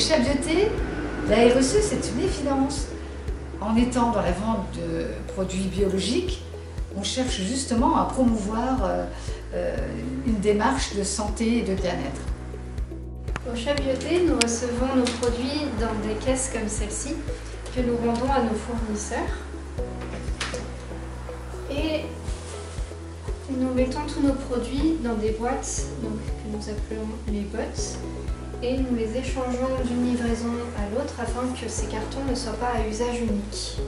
Chez Abioté, la RSE, c'est une évidence. En étant dans la vente de produits biologiques, on cherche justement à promouvoir une démarche de santé et de bien-être. Chez Abioté, nous recevons nos produits dans des caisses comme celle-ci que nous rendons à nos fournisseurs. Et nous mettons tous nos produits dans des boîtes que nous appelons les bots et nous les échangeons d'une livraison à l'autre afin que ces cartons ne soient pas à usage unique.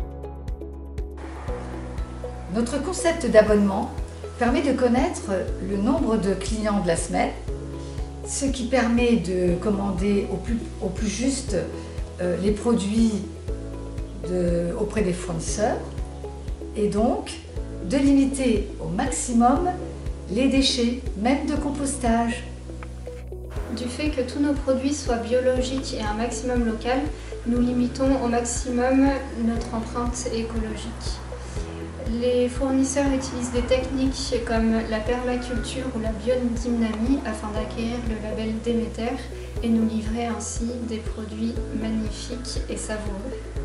Notre concept d'abonnement permet de connaître le nombre de clients de la semaine, ce qui permet de commander au plus juste les produits auprès des fournisseurs et donc de limiter au maximum les déchets, même de compostage. Du fait que tous nos produits soient biologiques et un maximum local, nous limitons au maximum notre empreinte écologique. Les fournisseurs utilisent des techniques comme la permaculture ou la biodynamie afin d'acquérir le label Déméter et nous livrer ainsi des produits magnifiques et savoureux.